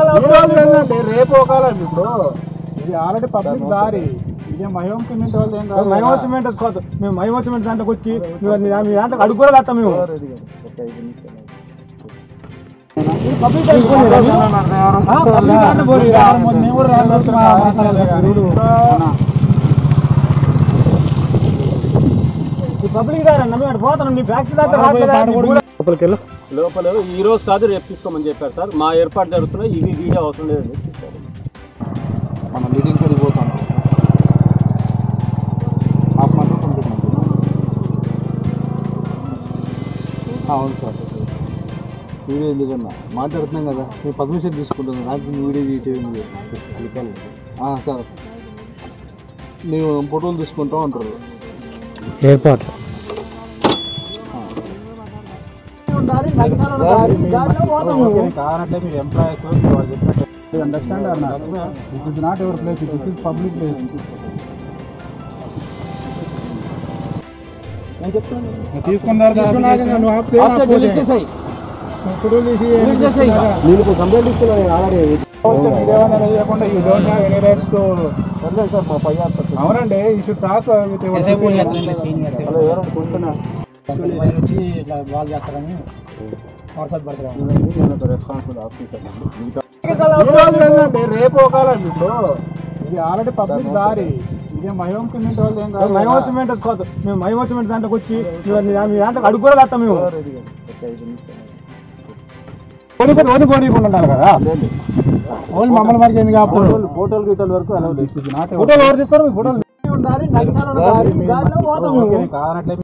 రేపు ఒకలండి ఇప్పుడు ఇది ఆల్రెడీ పబ్లిక్ దారి ఇదే మహిమ సిమెంట్ వాళ్ళు ఏం కాదు మహిమ సిమెంట్ కాదు మేము మహిమ సిమెంట్ దాంట్లోకి వచ్చి మీ దాంట్లో అడుగు కూడా కట్టాం మేము పబ్లిక్ దారన్నా పోతాను నీ ఫ్యాక్టరీ దాకా లోపల ఈ రోజు కాదు రేపు తీసుకోమని చెప్పారు సార్ మా ఏర్పాటు జరుగుతున్నాయి ఇది వీడియో అవసరం లేదండి మన మీటింగ్ కి పోతాం అవును సార్ వీడియో ఎందుకన్నా మాట్లాడుతున్నాం కదా నేను పర్మిషన్ తీసుకుంటాను నాకు వీడియో చేయండి సార్ మేము ఫోటోలు తీసుకుంటాం అంటారు ఏర్పాట్లు కావాలంటే మీరు ఎంప్లాయీస్ అండర్స్టాండ్ అన్నారు this is not your place this is public place అవునండి యూ షుడ్ టాక్ వచ్చి ఇట్లా బాల్ చేస్తారని వాట్సాప్ పెడతారు రెస్పాన్సిబుల్ ఆఫీసర్ రేపు ఒకలండి ఇప్పుడు ఇది ఆల్రెడీ పబ్లిక్ దారి ఇదే మహిమ సిమెంట్ వాళ్ళు ఏం కాదు మహిమ సిమెంట్ కాదు మేము మహిమ సిమెంట్ దాంట్లోకి వచ్చి మీ దాంట్లో అడుగు కూడా కట్టాం మేము పోనీకుండా ఉండాలి కదా ఓన్లీ మమ్మల్ని వరకు ఎందుకు కాకపోతే ఫోటోలు గీటోల వరకు ఫోటోలు ఎవరు తీస్తారు మీ ఫోటోలు కావాలంటే